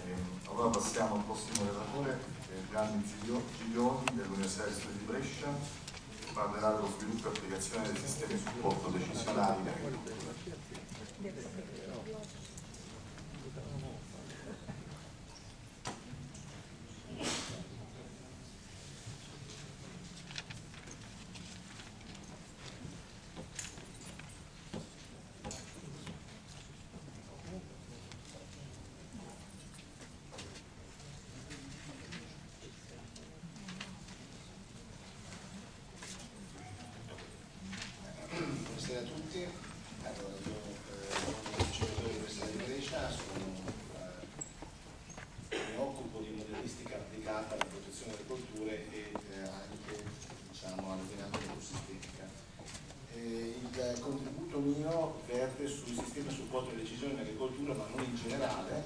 Allora passiamo al prossimo relatore, Gianni Giglioni dell'Università degli Studi di Brescia, che parlerà dello sviluppo e applicazione dei sistemi di supporto decisionali in agricoltura. Buonasera a tutti. Allora, io sono ricercatore dell'Università di Brescia, mi occupo di modellistica applicata alla protezione delle colture e anche all'ordinanza ecosistemica. Il contributo mio verte sul sistema supporto alle decisioni in agricoltura, ma non in generale,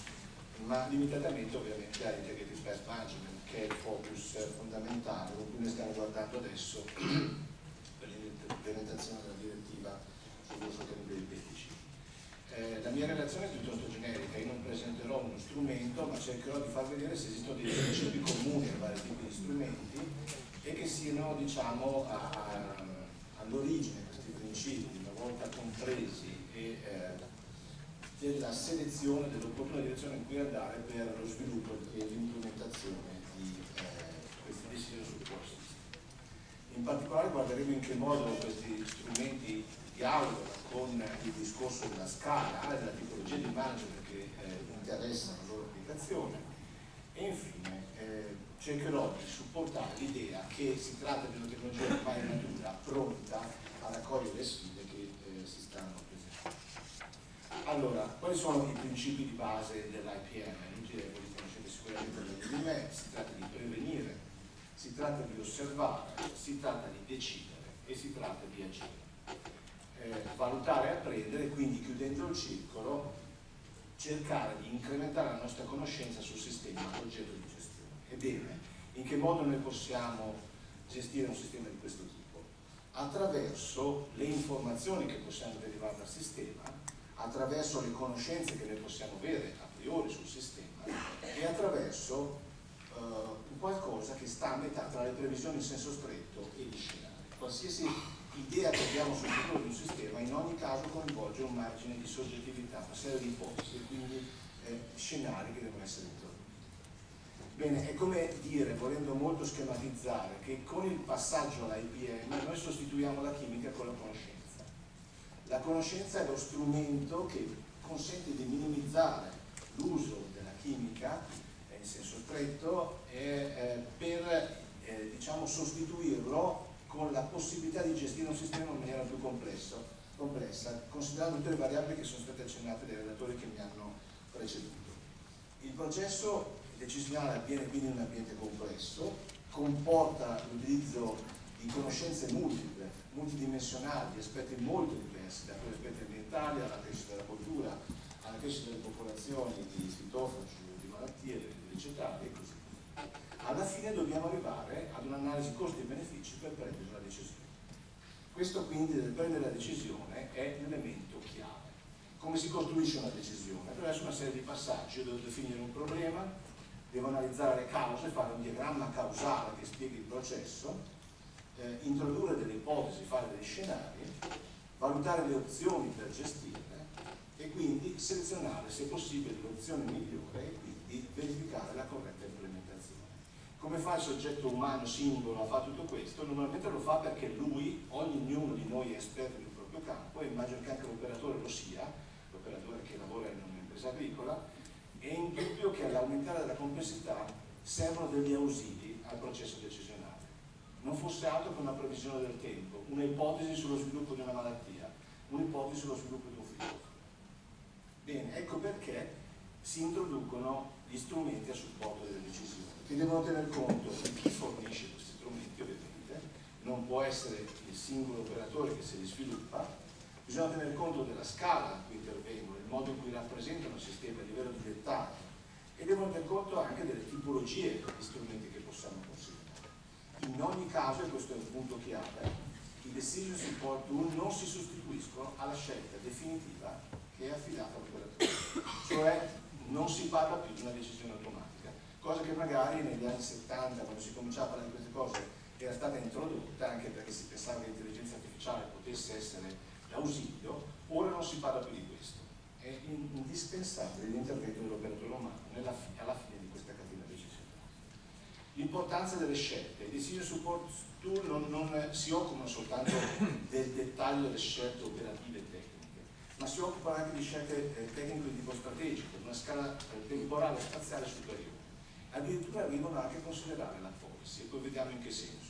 ma limitatamente ovviamente all'integrated pest management, che è il focus fondamentale con cui ne stiamo guardando adesso per l'implementazione della direttiva sull'uso dei pesticidi. La mia relazione è piuttosto generica, io non presenterò uno strumento, ma cercherò di far vedere se esistono dei principi comuni a vari tipi di strumenti e che siano, diciamo, all'origine questi principi, una volta compresi, e della selezione dell'opportuna direzione in cui andare per lo sviluppo e l'implementazione di questi decision support system. In particolare guarderemo in che modo questi strumenti dialogano con il discorso della scala e della tipologia di management che interessano la loro applicazione, e infine cercherò di supportare l'idea che si tratta di una tecnologia ormai matura, pronta a raccogliere le sfide che si stanno presentando. Allora, quali sono i principi di base dell'IPM? Inutile, voi li conoscete sicuramente meglio di me. Si tratta di prevenire, si tratta di osservare, si tratta di decidere e si tratta di agire. Valutare e apprendere, quindi chiudendo il circolo, cercare di incrementare la nostra conoscenza sul sistema oggetto di gestione. Ebbene, in che modo noi possiamo gestire un sistema di questo tipo? Attraverso le informazioni che possiamo derivare dal sistema, attraverso le conoscenze che noi possiamo avere a priori sul sistema e attraverso qualcosa che sta a metà tra le previsioni in senso stretto e gli scenari. Qualsiasi idea che abbiamo sul futuro di un sistema in ogni caso coinvolge un margine di soggettività, una serie di ipotesi e quindi scenari che devono essere introdotti. Bene, è come dire, volendo molto schematizzare, che con il passaggio all'IPM noi sostituiamo la chimica con la conoscenza. La conoscenza è lo strumento che consente di minimizzare l'uso della chimica in senso stretto per diciamo, sostituirlo con la possibilità di gestire un sistema in maniera più complessa, considerando tutte le variabili che sono state accennate dai relatori che mi hanno preceduto. Il processo decisionale avviene quindi in un ambiente complesso, comporta l'utilizzo di conoscenze multiple, multidimensionali, di aspetti molto diversi, da quegli aspetti ambientali alla crescita della cultura, alla crescita delle popolazioni di fitofagi, di malattie, dei vegetali e così via. Alla fine dobbiamo arrivare ad un'analisi costi e benefici per prendere una decisione. Questo quindi del prendere la decisione è l'elemento chiave. Come si costruisce una decisione? Attraverso una serie di passaggi. Io devo definire un problema, devo analizzare le cause, fare un diagramma causale che spieghi il processo, introdurre delle ipotesi, fare degli scenari, valutare le opzioni per gestirle e quindi selezionare se possibile l'opzione migliore e quindi verificare la corretta implementazione. Come fa il soggetto umano singolo a fare tutto questo? Normalmente lo fa perché lui, ognuno di noi è esperto del proprio campo, e immagino che anche l'operatore lo sia, l'operatore che lavora in un'impresa agricola. È indubbio che all'aumentare della complessità servono degli ausili al processo decisionale. Non fosse altro che una previsione del tempo, un'ipotesi sullo sviluppo di una malattia, un'ipotesi sullo sviluppo di un filofilo. Bene, ecco perché si introducono gli strumenti a supporto delle decisioni, che devono tener conto di chi fornisce questi strumenti, ovviamente, non può essere il singolo operatore che se li sviluppa, bisogna tener conto della scala in cui intervengono, il modo in cui rappresentano il sistema a livello di dettaglio, e devono tener conto anche delle tipologie di strumenti che possiamo considerare. In ogni caso, e questo è un punto chiave, i decision support tool non si sostituiscono alla scelta definitiva che è affidata all'operatore. Cioè, non si parla più di una decisione automatica, cosa che magari negli anni 70, quando si cominciava a parlare di queste cose, era stata introdotta anche perché si pensava che l'intelligenza artificiale potesse essere d'ausilio. Ora non si parla più di questo. È indispensabile l'intervento dell'operatore umano alla fine di questa catena decisionale. L'importanza delle scelte. I decision support tool non si occupano soltanto del dettaglio delle scelte operative e tecniche, ma si occupano anche di scelte tecniche di tipo strategico, una scala temporale e spaziale superiore. Addirittura arrivano anche a considerare la policy, e poi vediamo in che senso.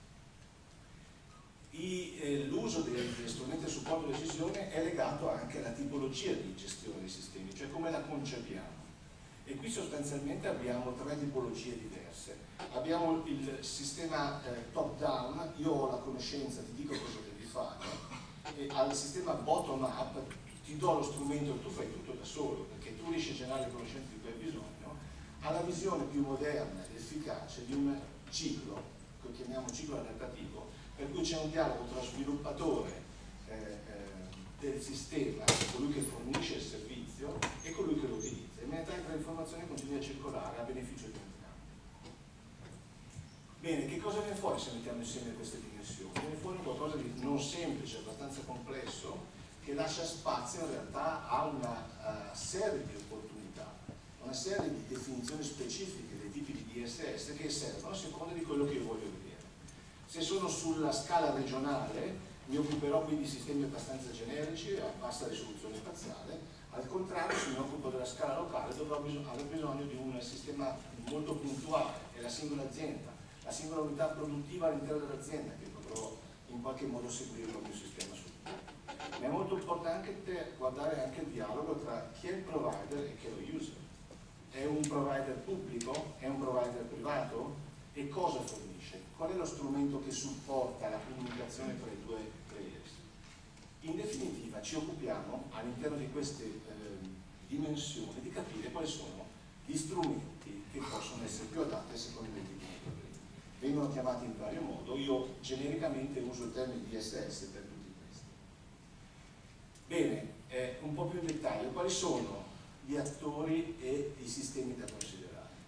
L'uso degli strumenti di supporto alla decisione è legato anche alla tipologia di gestione dei sistemi, cioè come la concepiamo. E qui sostanzialmente abbiamo tre tipologie diverse. Abbiamo il sistema top down, io ho la conoscenza, ti dico cosa devi fare, e al sistema bottom up ti do lo strumento e tu fai tutto da solo, perché tu riesci a generare le conoscenze di cui hai bisogno, alla visione più moderna ed efficace di un ciclo, che chiamiamo ciclo adattativo, per cui c'è un dialogo tra sviluppatore del sistema, colui che fornisce il servizio, e colui che lo utilizza, in maniera tale che l'informazione continui a circolare a beneficio di entrambi. Bene, che cosa viene fuori se mettiamo insieme queste dimensioni? Viene fuori qualcosa di non semplice, abbastanza complesso, che lascia spazio in realtà a una serie di opportunità, una serie di definizioni specifiche dei tipi di DSS che servono a seconda di quello che io voglio vedere. Se sono sulla scala regionale mi occuperò quindi di sistemi abbastanza generici a bassa risoluzione spaziale, al contrario se mi occupo della scala locale dovrò aver bisogno di un sistema molto puntuale, è la singola azienda, la singola unità produttiva all'interno dell'azienda che dovrò in qualche modo seguire il mio sistema su. Ma è molto importante guardare anche il dialogo tra chi è il provider e chi è lo user. È un provider pubblico? È un provider privato? E cosa fornisce? Qual è lo strumento che supporta la comunicazione tra i due players? In definitiva ci occupiamo all'interno di queste dimensioni di capire quali sono gli strumenti che possono essere più adatti a seconda dei tipi di problemi. Vengono chiamati in vario modo, io genericamente uso il termine DSS per tutti questi. Bene, un po' più in dettaglio, quali sono gli attori e i sistemi da considerare?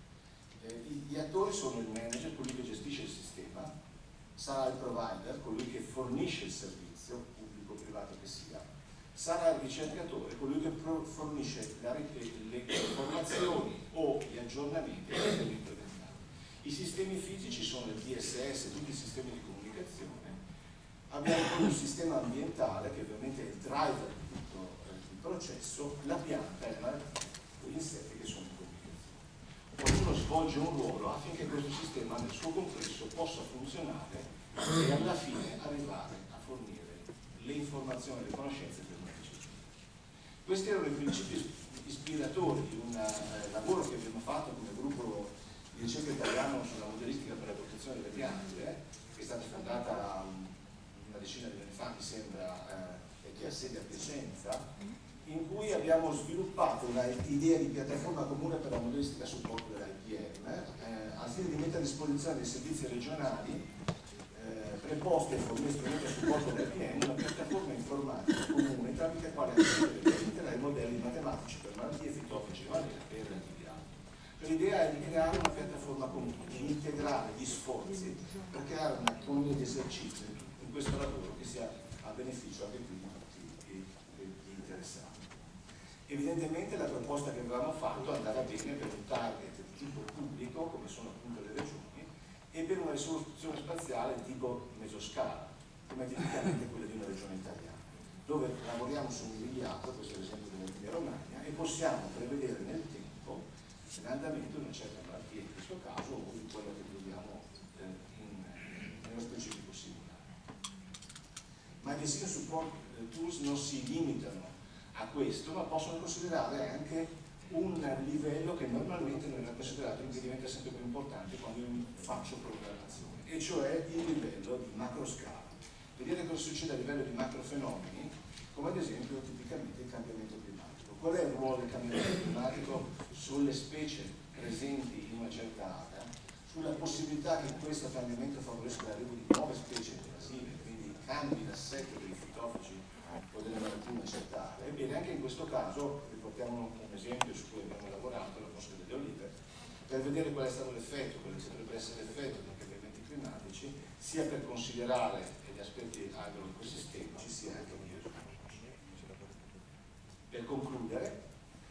Gli attori sono il manager, colui che gestisce il sistema, sarà il provider, colui che fornisce il servizio, pubblico o privato che sia, sarà il ricercatore, colui che fornisce le informazioni o gli aggiornamenti ai sistemi implementati. I sistemi fisici sono il DSS, tutti i sistemi di comunicazione. Abbiamo poi un sistema ambientale che ovviamente è il driver di tutto il processo, la pianta e le malattie, gli insetti che sono in comunicazione. Ognuno svolge un ruolo affinché questo sistema nel suo complesso possa funzionare e alla fine arrivare a fornire le informazioni e le conoscenze per una decisione. Questi erano i principi ispiratori di un lavoro che abbiamo fatto come gruppo di ricerca italiano sulla modellistica per la protezione delle piante, che è stata fondata una decina di anni fa, mi sembra, e che ha sede a Piacenza, in cui abbiamo sviluppato un'idea di piattaforma comune per la modellistica a supporto dell'IPM, al fine di mettere a disposizione dei servizi regionali preposti a fornire strumenti a supporto dell'IPM, una piattaforma informatica comune tramite la quale accedere ai modelli matematici per malattie, fitofici, malattie e relativi altri. L'idea è di creare una piattaforma comune, di integrare gli sforzi per creare una comunità di esercizio in questo lavoro che sia a beneficio anche qui di tutti gli interessati. Evidentemente la proposta che avevamo fatto andava bene per un target di tipo pubblico, come sono appunto le regioni, e per una risoluzione spaziale tipo mesoscala, come tipicamente quella di una regione italiana, dove lavoriamo su un miliardo, questo è l'esempio dell'Emilia Romagna, e possiamo prevedere nel tempo l'andamento di una certa malattia, in questo caso, o di quello che troviamo nello specifico simulare. Ma i decision support tools non si limitano a questo, ma possono considerare anche un livello che normalmente non era considerato e che diventa sempre più importante quando io faccio programmazione, e cioè il livello di macroscala. Vedete cosa succede a livello di macrofenomeni, come ad esempio tipicamente il cambiamento climatico. Qual è il ruolo del cambiamento climatico sulle specie presenti in una certa area, sulla possibilità che questo cambiamento favorisca l'arrivo di nuove specie invasive, quindi cambi l'assetto dei fitofici o delle malattie in una certa area? Ebbene, anche in questo caso, portiamo un esempio su cui abbiamo lavorato, la Mosca delle Olive, per vedere qual è stato l'effetto, quello che dovrebbe essere l'effetto dei cambiamenti climatici, sia per considerare gli aspetti agroecosistemici, sia anche di uso. Per concludere,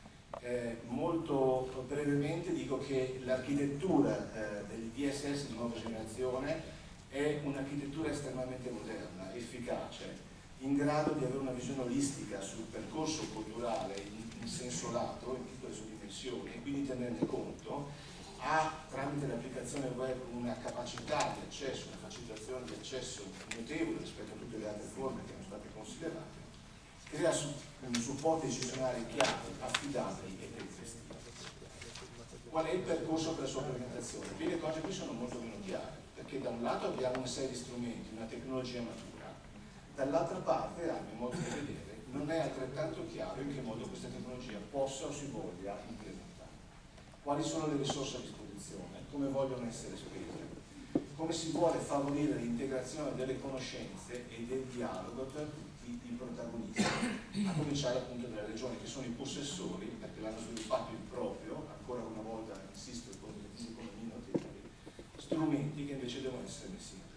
molto brevemente dico che l'architettura del DSS di nuova generazione è un'architettura estremamente moderna, efficace, in grado di avere una visione olistica sul percorso culturale in senso lato, in tutte le sue dimensioni, e quindi tenerne conto, ha tramite l'applicazione web una capacità di accesso, una facilitazione di accesso notevole rispetto a tutte le altre forme che erano state considerate, crea supporti decisionali chiari, affidabili e tempestivi. Qual è il percorso per la sua implementazione? Qui le cose qui sono molto meno chiare, perché da un lato abbiamo una serie di strumenti, una tecnologia matura, dall'altra parte, a mio modo di vedere, non è altrettanto chiaro in che modo questa tecnologia possa o si voglia implementare. Quali sono le risorse a disposizione, come vogliono essere spese, come si vuole favorire l'integrazione delle conoscenze e del dialogo tra tutti i protagonisti, a cominciare appunto dalle regioni che sono i possessori, perché l'hanno sviluppato il proprio, ancora una volta insisto con i economie notevoli, strumenti che invece devono essere messi in atto.